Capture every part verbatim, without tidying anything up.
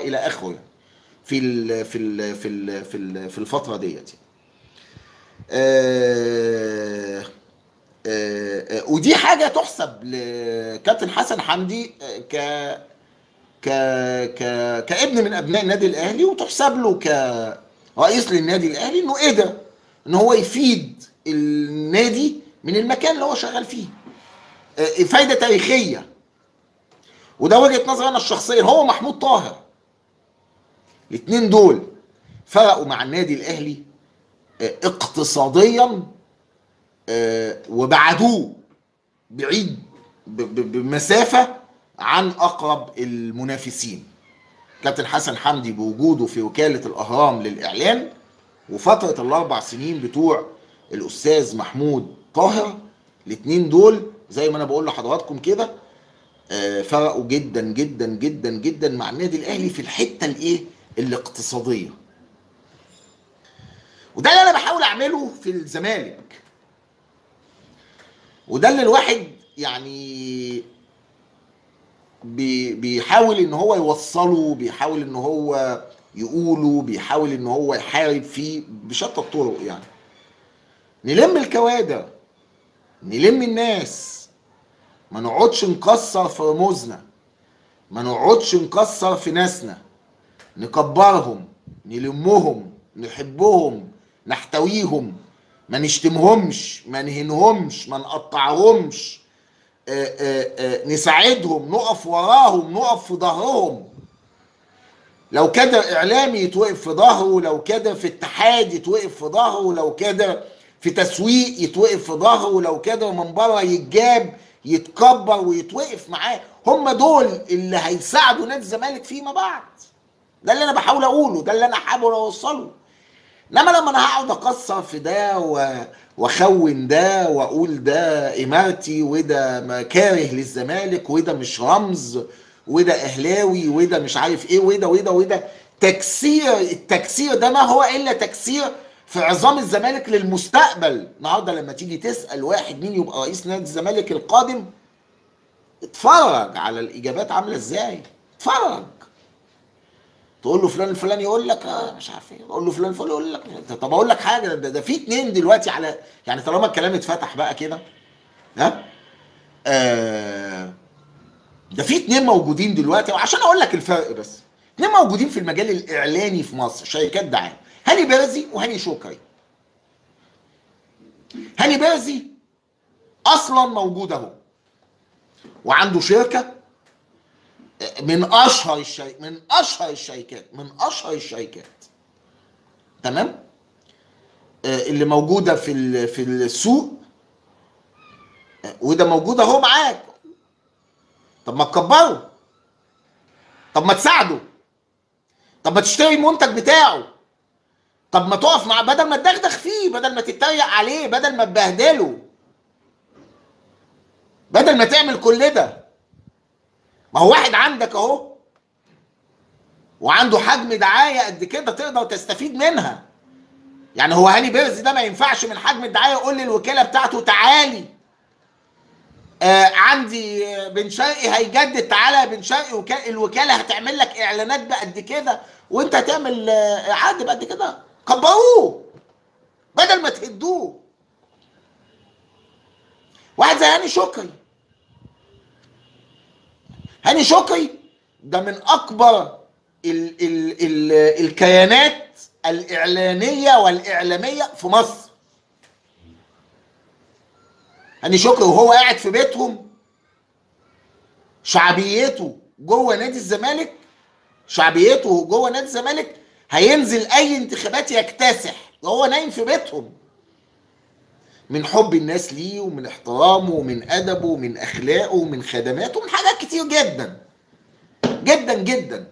الى اخره في ال في ال في ال في ال في الفتره ديت. آه آه آه ودي حاجه تحسب لكابتن حسن حمدي ك ك ك كابن من ابناء النادي الاهلي، وتحسب له كرئيس للنادي الاهلي انه قدر ان هو يفيد النادي من المكان اللي هو شغال فيه آه فايده تاريخيه. وده وجهه نظري انا الشخصيه. هو محمود طاهر، الاثنين دول فرقوا مع النادي الاهلي اقتصاديا وبعدوه بعيد بمسافه عن اقرب المنافسين. كابتن حسن حمدي بوجوده في وكاله الاهرام للاعلان، وفتره الاربع سنين بتوع الاستاذ محمود طاهر، الاثنين دول زي ما انا بقول لحضراتكم كده فرقوا جدا جدا جدا جدا مع النادي الاهلي في الحته الايه الاقتصاديه. وده اللي انا بحاول اعمله في الزمالك، وده اللي الواحد يعني بيحاول ان هو يوصله، بيحاول ان هو يقوله، بيحاول ان هو يحارب فيه بشتى الطرق. يعني نلم الكوادر، نلم الناس، ما نقعدش نكسر في رموزنا، ما نقعدش نكسر في ناسنا، نكبرهم، نلمهم، نحبهم، نحتويهم، ما نشتمهمش، ما نهنهمش، ما نقطعهمش، آآ آآ نساعدهم، نقف وراهم، نقف في ظهرهم. لو كده اعلامي يتوقف في ظهره، لو كده في اتحاد يتوقف في ظهره، لو كده في تسويق يتوقف في ظهره، لو كده من بره يتجاب يتكبر ويتوقف معاه. هم دول اللي هيساعدوا نادي الزمالك فيما بعد. ده اللي انا بحاول اقوله، ده اللي انا حابب اوصله. انما لما انا هقعد اكسر في ده واخون ده واقول ده امارتي وده مكاره للزمالك وده مش رمز وده اهلاوي وده مش عارف ايه وده وده وده تكسير، التكسير ده ما هو الا تكسير في عظام الزمالك للمستقبل. النهارده لما تيجي تسال واحد مين يبقى رئيس نادي الزمالك القادم، اتفرج على الاجابات عامله ازاي، اتفرج. تقول له فلان الفلاني يقول لك اه مش عارف ايه، تقول له فلان الفلاني يقول لك. طب اقول لك حاجه، ده, ده في اتنين دلوقتي على، يعني طالما الكلام اتفتح بقى كده، ها آه ده في اتنين موجودين دلوقتي، وعشان اقول لك الفرق بس، اتنين موجودين في المجال الاعلاني في مصر، شركات دعايه، هاني بيرزي وهاني شكري. هاني بيرزي اصلا موجود اهو، وعنده شركه من اشهر الشركات، من اشهر الشركات من اشهر الشركات تمام اللي موجوده في في السوق، وده موجود اهو معاك. طب ما تكبره، طب ما تساعده، طب ما تشتري المنتج بتاعه، طب ما تقف مع، بدل ما تدغدغ فيه، بدل ما تتريق عليه، بدل ما تبهدله، بدل ما تعمل كل ده. ما هو واحد عندك اهو وعنده حجم دعايه قد كده تقدر تستفيد منها. يعني هو هاني بيرزي ده ما ينفعش من حجم الدعايه يقول للوكاله بتاعته تعالي آه عندي بن شرقي هيجدد، تعالى يا بن شرقي، الوكاله هتعمل لك اعلانات بقد كده وانت هتعمل آه عقد بقد كده. كبروه بدل ما تهدوه. واحد زي هاني شكري، هاني شكري ده من اكبر ال ال ال الكيانات الاعلانيه والاعلاميه في مصر. هاني شكري وهو قاعد في بيتهم، شعبيته جوه نادي الزمالك، شعبيته جوه نادي الزمالك هينزل اي انتخابات يكتسح وهو نايم في بيتهم، من حب الناس ليه ومن احترامه ومن ادبه ومن اخلاقه ومن خدماته ومن حاجات كتير جدا جدا جدا.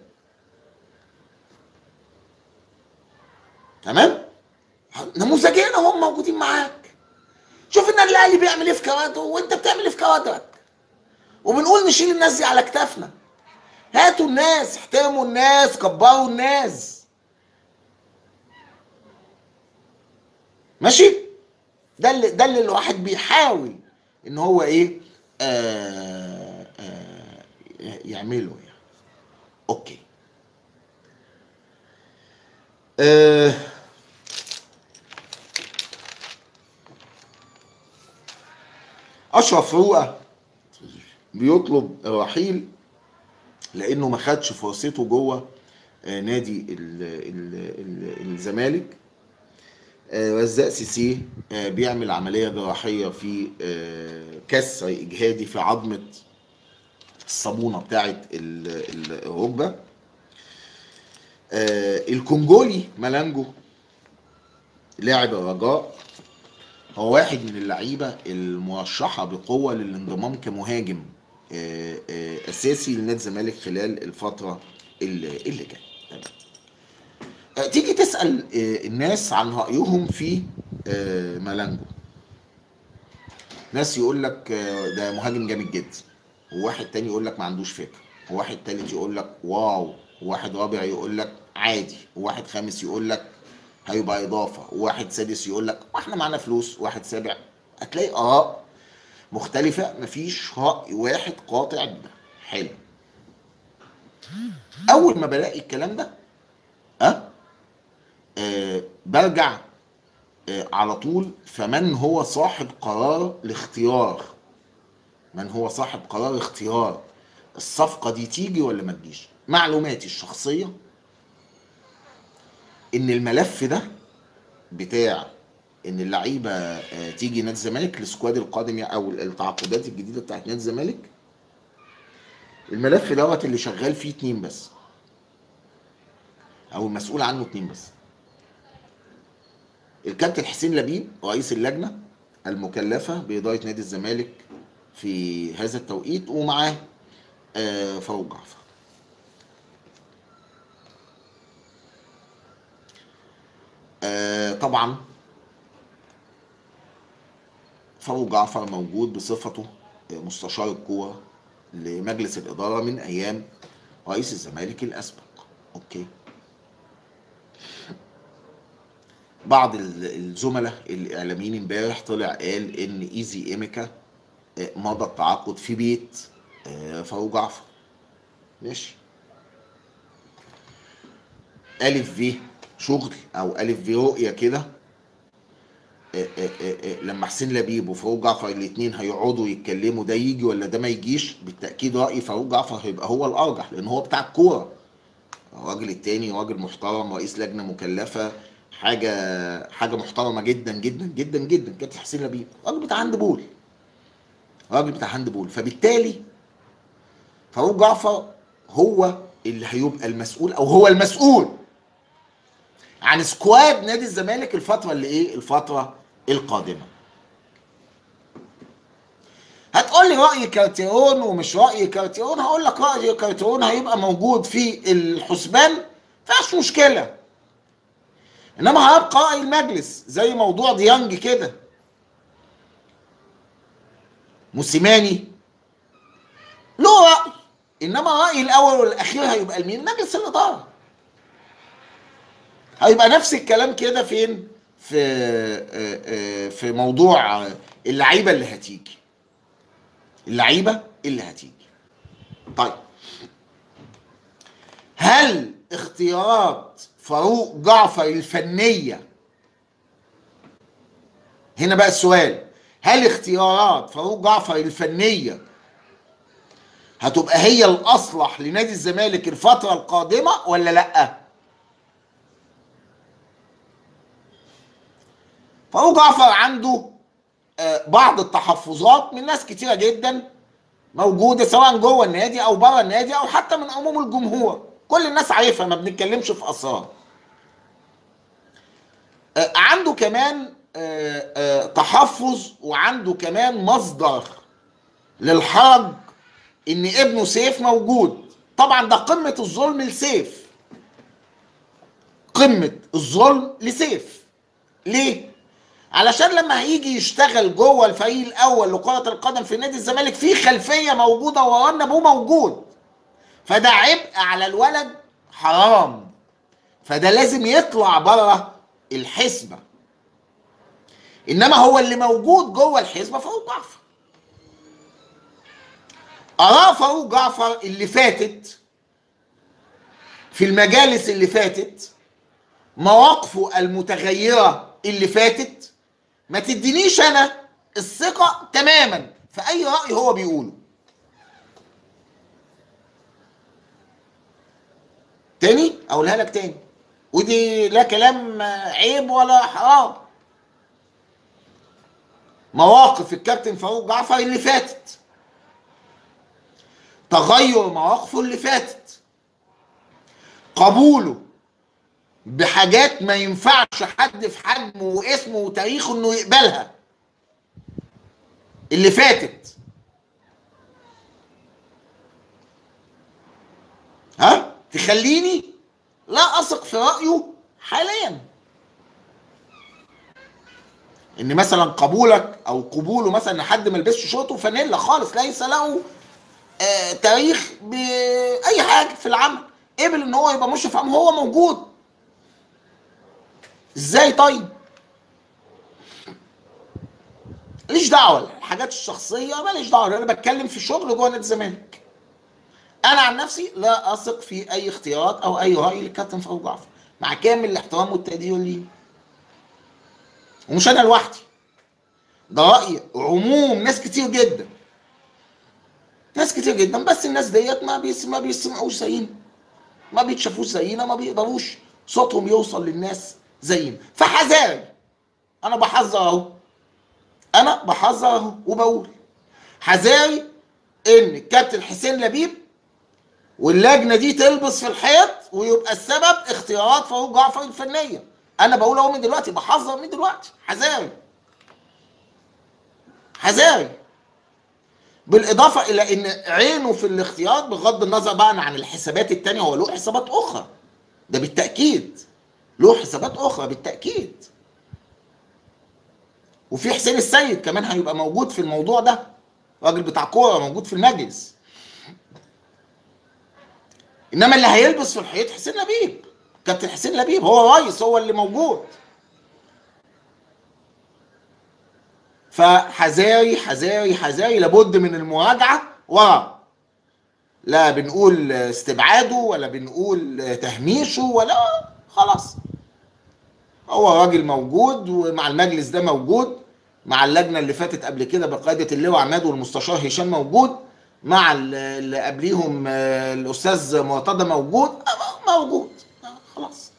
تمام؟ نموذجين هم موجودين معاك. شوف النادي الاهلي بيعمل ايه في كوادره وانت بتعمل ايه في كوادرك، وبنقول نشيل الناس دي على كتافنا. هاتوا الناس، احترموا الناس، كبروا الناس. ماشي؟ ده اللي ده اللي الواحد بيحاول ان هو ايه آه آه يعمله يعني. اوكي. آه اشرف رؤى بيطلب الرحيل لانه ما خدش فرصته جوه نادي ال ال ال الزمالك. رزاق سيسي بيعمل عمليه جراحيه في كسر اجهادي في عظمه الصابونه بتاعه الركبه. الكونجولي مالانجو لاعب الرجاء هو واحد من اللعيبه المرشحه بقوه للانضمام كمهاجم اساسي لنادي الزمالك خلال الفتره اللي جايه. تيجي تسال الناس عن رايهم في مالانجو، ناس يقول لك ده مهاجم جامد جدا، وواحد تاني يقول لك ما عندوش فكره، وواحد تالت يقول لك واو، وواحد رابع يقول لك عادي، وواحد خامس يقول لك هيبقى اضافه، وواحد سادس يقول لك واحنا معانا فلوس، واحد سابع. هتلاقي اراء مختلفه، مفيش راي واحد قاطع جدا. حلو. اول ما بلاقي الكلام ده أه؟ أه برجع أه على طول، فمن هو صاحب قرار الاختيار؟ من هو صاحب قرار اختيار الصفقه دي تيجي ولا ما تجيش؟ معلوماتي الشخصيه ان الملف ده بتاع ان اللعيبه تيجي نادي الزمالك السكواد القادم او التعاقدات الجديده بتاعت نادي الزمالك، الملف دوت اللي شغال فيه اتنين بس، او المسؤول عنه اتنين بس. الكابتن حسين لبيب رئيس اللجنه المكلفه باداره نادي الزمالك في هذا التوقيت، ومعاه فاروق جعفر. طبعا فاروق جعفر موجود بصفته مستشار الكوره لمجلس الاداره من ايام رئيس الزمالك الاسبق. اوكي. بعض الزملاء الاعلاميين امبارح طلع قال ان ايزي ايميكا مضى التعاقد في بيت فاروق جعفر. ماشي. الف في شغل او الف في رؤيه كده، لما حسين لبيب وفاروق جعفر الاثنين هيقعدوا يتكلموا ده يجي ولا ده ما يجيش، بالتاكيد راي فاروق جعفر هيبقى هو الارجح، لان هو بتاع الكوره. الراجل التاني راجل محترم، رئيس لجنه مكلفه، حاجه حاجه محترمه جدا جدا جدا جدا. كابتن حسين لبيب راجل بتاع هاند بول، راجل بتاع هاند بول، فبالتالي فاروق جعفر هو اللي هيبقى المسؤول، او هو المسؤول عن سكواد نادي الزمالك الفتره اللي ايه الفتره القادمه. هتقول لي راي كارتيرون ومش راي كارتيرون، هقول لك راي كارتيرون هيبقى موجود في الحسبان، مفيهاش مشكله، انما هيبقى راي المجلس زي موضوع ديانج كده. موسيماني له راي، انما راي الاول والاخير هيبقى لمين؟ مجلس الاداره. هيبقى نفس الكلام كده فين؟ في في موضوع اللعيبه اللي هتيجي، اللعيبه اللي هتيجي. طيب، هل اختيارات فاروق جعفر الفنيه، هنا بقى السؤال، هل اختيارات فاروق جعفر الفنيه هتبقى هي الاصلح لنادي الزمالك الفتره القادمه ولا لا؟ فاروق جعفر عنده بعض التحفظات من ناس كتيره جدا موجوده، سواء جوه النادي او بره النادي او حتى من عموم الجمهور، كل الناس عارفه، ما بنتكلمش في اسرار. عنده كمان تحفظ، وعنده كمان مصدر للحرج ان ابنه سيف موجود. طبعا ده قمه الظلم لسيف، قمه الظلم لسيف. ليه؟ علشان لما هيجي يشتغل جوه الفريق الاول لكره القدم في نادي الزمالك في خلفيه موجوده وراه ان ابوه موجود، فده عبء على الولد، حرام، فده لازم يطلع بره الحسبه. انما هو اللي موجود جوه الحسبه فاروق جعفر. اراء فاروق جعفر اللي فاتت في المجالس اللي فاتت مواقفه المتغيرة اللي فاتت ما تدينيش انا الثقة تماما في اي رأي هو بيقوله. تاني اقولها لك تاني، ودي لا كلام عيب ولا حرام. مواقف الكابتن فاروق جعفر اللي فاتت، تغير مواقفه اللي فاتت، قبوله بحاجات ما ينفعش حد في حجمه واسمه وتاريخه انه يقبلها اللي فاتت، ها، تخليني لا اثق في رايه حاليا. ان مثلا قبولك او قبوله مثلا ان حد ما لبسش شورت وفانيلا خالص، ليس له آه تاريخ باي حاجه في العمل، قبل ان هو يبقى مشرف عام، هو موجود. ازاي طيب؟ ماليش دعوه الحاجات الشخصيه، ماليش دعوه، انا بتكلم في شغل جوه نادي الزمالك. انا عن نفسي لا اثق في اي اختيارات او اي راي للكابتن فاروق جعفر، مع كامل الاحترام والتقدير ليه. ومش انا لوحدي، ده راي عموم ناس كتير جدا، ناس كتير جدا، بس الناس ديت ما بيس ما بيسمعوش زينا، ما بيتشافوش زينا، ما بيقدروش صوتهم يوصل للناس زينا. فحذاري، انا بحذر اهو، انا بحذر اهو وبقول حذاري ان الكابتن حسين لبيب واللجنه دي تلبس في الحيط ويبقى السبب اختيارات فاروق جعفر الفنيه. انا بقول اهو من دلوقتي، بحذر من دلوقتي، حذاري حذاري. بالاضافه الى ان عينه في الاختيار، بغض النظر بقى عن الحسابات التانيه، هو له حسابات اخرى، ده بالتاكيد له حسابات اخرى بالتاكيد. وفي حسين السيد كمان هيبقى موجود في الموضوع ده، راجل بتاع كوره موجود في المجلس. انما اللي هيلبس في الحيط حسين لبيب، كابتن حسين لبيب هو رئيس، هو اللي موجود. فحذاري حذاري حذاري، لابد من المراجعه ورا، لا بنقول استبعاده ولا بنقول تهميشه ولا، خلاص هو راجل موجود، ومع المجلس ده موجود، مع اللجنه اللي فاتت قبل كده بقياده اللواء عماد والمستشار هشام موجود، مع اللي قبليهم الاستاذ مرتضى موجود موجود خلاص.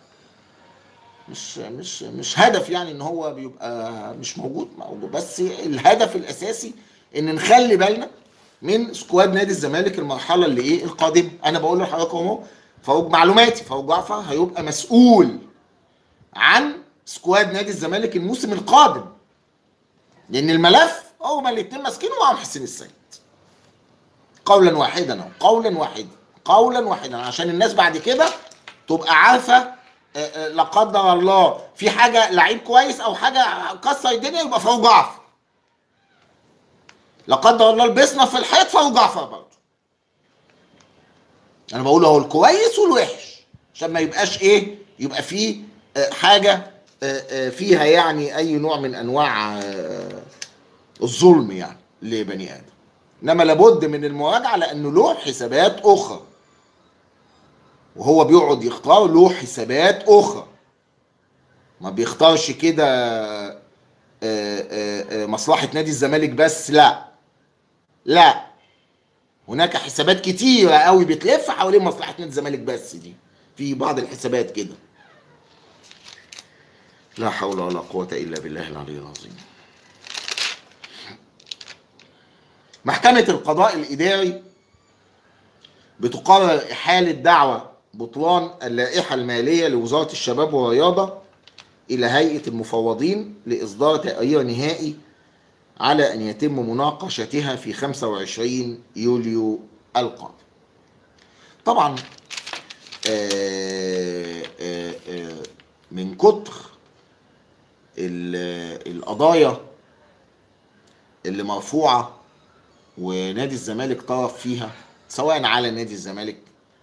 مش مش مش هدف يعني ان هو بيبقى مش موجود، موجود، بس الهدف الاساسي ان نخلي بالنا من سكواد نادي الزمالك المرحله اللي ايه القادمه. انا بقول لحضراتكم اهو، فاروق معلوماتي فاروق جعفر هيبقى مسؤول عن سكواد نادي الزمالك الموسم القادم، لان الملف هما الاتنين ماسكينه معاهم حسين السيد، قولا واحدا اهو، قولا واحدا قولا واحدا، عشان الناس بعد كده تبقى عارفه لا قدر الله في حاجه لعيب كويس او حاجه كسر الدنيا يبقى فاروق جعفر، لا قدر الله لبسنا في الحيط فاروق جعفر برضه. انا بقول اهو الكويس والوحش، عشان ما يبقاش ايه، يبقى فيه حاجه فيها يعني اي نوع من انواع الظلم يعني لبني ادم. انما لابد من المراجعه، لانه له حسابات اخرى، وهو بيقعد يختار له حسابات اخرى، ما بيختارش كده مصلحه نادي الزمالك بس، لا لا، هناك حسابات كتيره قوي بتلف حوالين مصلحه نادي الزمالك بس، دي في بعض الحسابات كده. لا حول ولا قوه الا بالله العلي العظيم. محكمه القضاء الاداري بتقرر احاله دعوى بطلان اللائحه الماليه لوزاره الشباب والرياضه الى هيئه المفوضين لاصدار تقرير نهائي على ان يتم مناقشتها في خمسة وعشرين يوليو القادم. طبعا آآ آآ من كتر القضايا اللي مرفوعه ونادي الزمالك طرف فيها، سواء على نادي الزمالك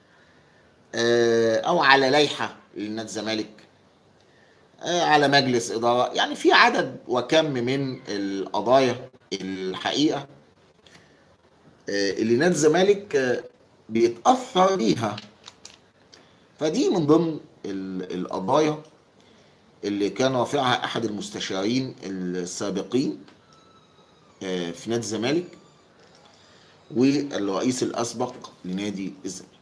او على لائحه لنادي الزمالك، على مجلس اداره، يعني في عدد وكم من القضايا الحقيقه اللي نادي الزمالك بيتاثر بيها. فدي من ضمن القضايا اللي كان رافعها احد المستشارين السابقين في نادي الزمالك والرئيس الاسبق لنادي الزمالك.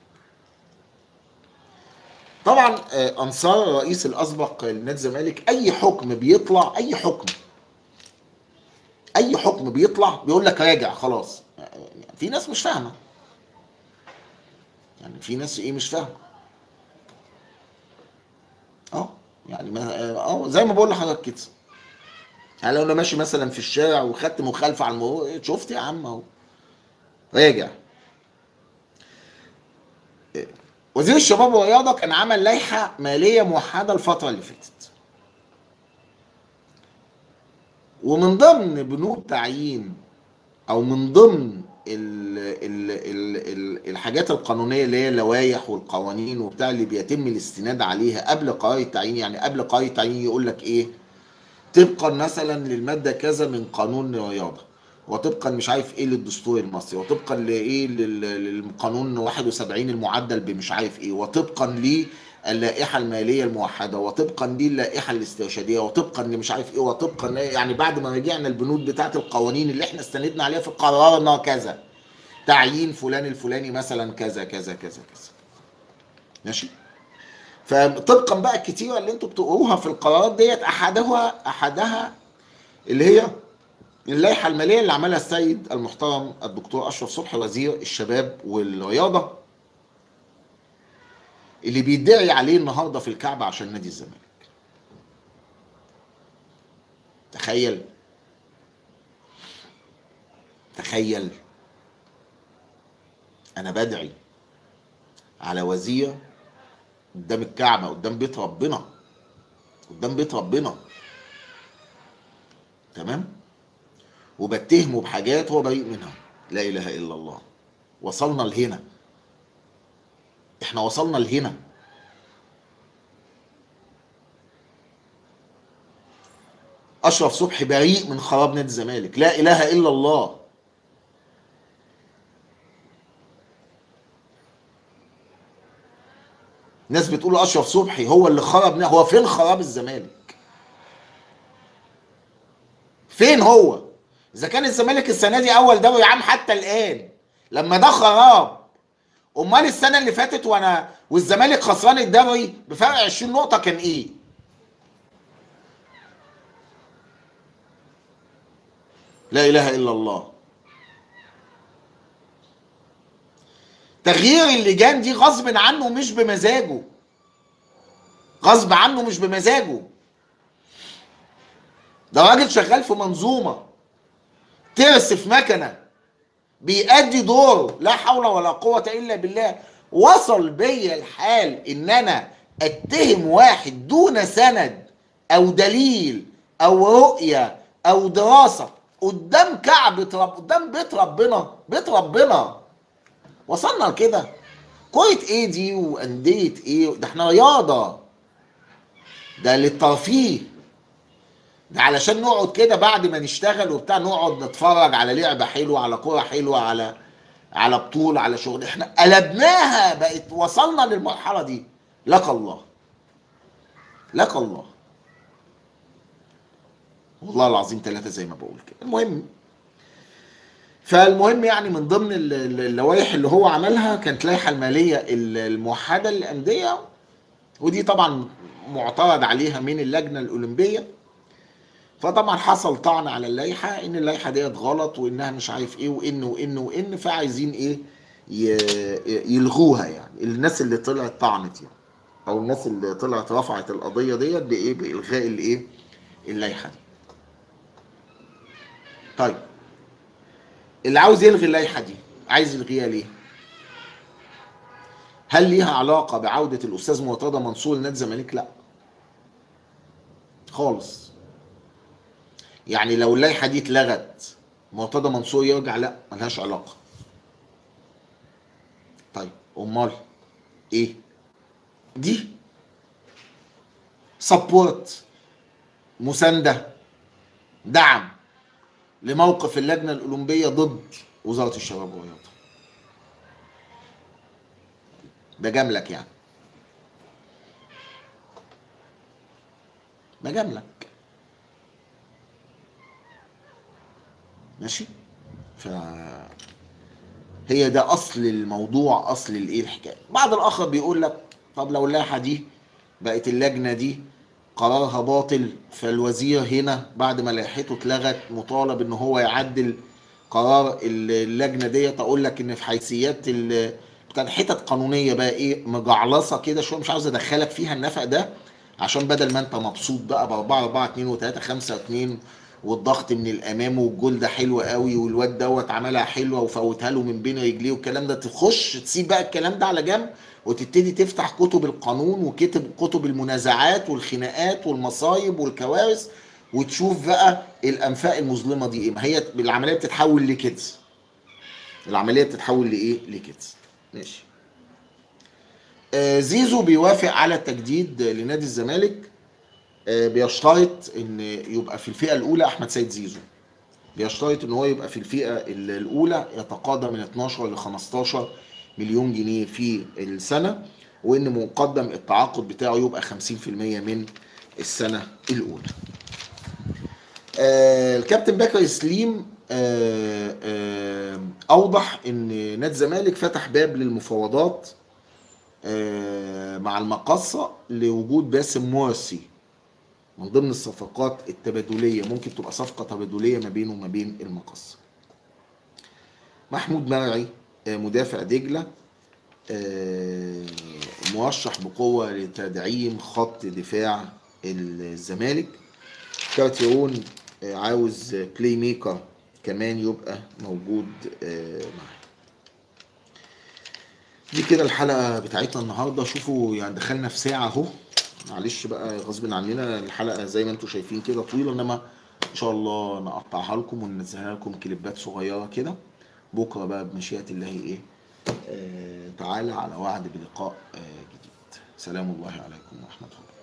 طبعا انصار الرئيس الاسبق لنادي الزمالك اي حكم بيطلع، اي حكم اي حكم بيطلع بيقول لك راجع خلاص. في ناس مش فاهمه، يعني في ناس ايه مش فاهمه. اه يعني ما اه زي ما بقول لحضرتك كده، يعني لو انا ماشي مثلا في الشارع وخدت مخالفه على المرور، شفت يا عم اهو راجع. وزير الشباب والرياضه كان عمل لائحه ماليه موحده الفتره اللي فاتت، ومن ضمن بنود تعيين او من ضمن ال ال ال ال الحاجات القانونيه اللي هي اللوائح والقوانين وبتاع اللي بيتم الاستناد عليها قبل قرار التعيين. يعني قبل قرار التعيين يقول لك ايه؟ طبقا مثلا للماده كذا من قانون الرياضه، وطبقا مش عارف ايه للدستور المصري، وطبقا لايه للقانون واحد وسبعين المعدل بمش عارف ايه، وطبقا للائحه الماليه الموحده، وطبقا للائحه الاسترشاديه، وطبقا لمش عارف ايه، وطبقا يعني بعد ما رجعنا البنود بتاعت القوانين اللي احنا استندنا عليها في قرارنا كذا، تعيين فلان الفلاني مثلا كذا كذا كذا كذا. ماشي؟ فطبقا بقى الكتيره اللي انتوا بتقروها في القرارات ديت، احدها احدها اللي هي اللائحه الماليه اللي عملها السيد المحترم الدكتور اشرف صبحي وزير الشباب والرياضه، اللي بيدعي عليه النهارده في الكعبه عشان نادي الزمالك. تخيل تخيل انا بدعي على وزير قدام الكعبه، قدام بيت ربنا، قدام بيت ربنا، تمام؟ وبتهمه بحاجات هو بريء منها. لا اله الا الله. وصلنا لهنا، احنا وصلنا لهنا. اشرف صبحي بريء من خراب نادي الزمالك، لا اله الا الله. ناس بتقول اشرف صبحي هو اللي خرب. هو فين خراب الزمالك؟ فين هو؟ اذا كان الزمالك السنه دي اول دوري عام حتى الان، لما ده خراب، امال السنه اللي فاتت وانا والزمالك خسران الدوري بفرق عشرين نقطه كان ايه؟ لا اله الا الله. تغيير اللجان دي غصب عنه مش بمزاجه، غصب عنه مش بمزاجه. ده راجل شغال في منظومه، ترس في مكنه، بيأدي دوره، لا حول ولا قوه الا بالله. وصل بيا الحال ان انا اتهم واحد دون سند او دليل او رؤيه او دراسه قدام كعبه رب، قدام بيت ربنا، بيت ربنا. وصلنا لكده. كوره ايه دي وانديه ايه؟ ده احنا رياضه، ده للترفيه، ده علشان نقعد كده بعد ما نشتغل وبتاع نقعد نتفرج على لعبه حلوه، على كوره حلوه، على على بطوله، على شغل. احنا قلبناها، بقت وصلنا للمرحله دي. لك الله، لك الله، والله العظيم ثلاثه زي ما بقول كده. المهم، فالمهم يعني من ضمن اللوائح اللي هو عملها كانت لائحه الماليه الموحده للانديه، ودي طبعا معترض عليها من اللجنه الاولمبيه. فطبعا حصل طعن على اللائحه ان اللائحه ديت غلط، وانها مش عارف ايه، وان وان وان فعايزين ايه؟ يلغوها. يعني الناس اللي طلعت طعنت يعني، او الناس اللي طلعت رفعت القضيه ديت بايه؟ بالغاء الايه؟ اللائحه دي. طيب اللي عاوز يلغي اللائحه دي عايز يلغيها ليه؟ هل ليها علاقه بعوده الاستاذ مرتضى منصور لنادي الزمالك؟ لا خالص. يعني لو اللائحه دي اتلغت مرتضى منصور يرجع؟ لا، ملهاش علاقه. طيب امال ايه؟ دي سبورت، مسانده، دعم لموقف اللجنه الاولمبيه ضد وزاره الشباب والرياضه. ده جملك يعني. بجاملك. ماشي. ف هي ده اصل الموضوع، اصل الايه الحكايه. بعض الاخر بيقول لك طب لو اللائحه دي بقت اللجنه دي قرارها باطل، فالوزير هنا بعد ما لائحته اتلغت مطالب ان هو يعدل قرار اللجنه ديت. اقول لك ان في حيثيات ال... كان حتت قانونيه بقى ايه مجعلصه كده شويه، مش عاوز ادخلك فيها النفق ده، عشان بدل ما انت مبسوط بقى ب اربعة اربعة اتنين و3 خمسة اتنين والضغط من الامام والجول ده حلو قوي والواد دوت عملها حلوه وفوتها له من بين رجليه والكلام ده، تخش تسيب بقى الكلام ده على جنب وتبتدي تفتح كتب القانون وكتب كتب المنازعات والخناقات والمصايب والكوارث، وتشوف بقى الانفاق المظلمه دي ايه. ما هي العمليه بتتحول لكده، العمليه بتتحول لايه؟ لكده. ماشي. آه زيزو بيوافق على تجديد لنادي الزمالك. آه بيشترط ان يبقى في الفئه الاولى احمد سيد زيزو، بيشترط ان هو يبقى في الفئه الاولى يتقاضى من اتناشر ل خمستاشر مليون جنيه في السنه، وان مقدم التعاقد بتاعه يبقى خمسين في المية من السنه الاولى. آه الكابتن بكر سليم آه آه اوضح ان نادي الزمالك فتح باب للمفاوضات آه مع المقصه لوجود باسم مرسي من ضمن الصفقات التبادليه، ممكن تبقى صفقه تبادليه ما بينه وما بين المقصه. محمود مرعي آه مدافع دجله آه مرشح بقوه لتدعيم خط دفاع الزمالك. كارتيرون عاوز بلاي ميكر كمان يبقى موجود معاه. دي كده الحلقة بتاعتنا النهاردة. شوفوا يعني دخلنا في ساعة اهو، معلش بقى غصب عننا، الحلقة زي ما انتم شايفين كده طويلة، انما ان شاء الله نقطعها لكم وننزلها لكم كليبات صغيرة كده بكرة بقى بمشيئة الله ايه آه تعالى على وعد بلقاء آه جديد. سلام الله عليكم ورحمة الله.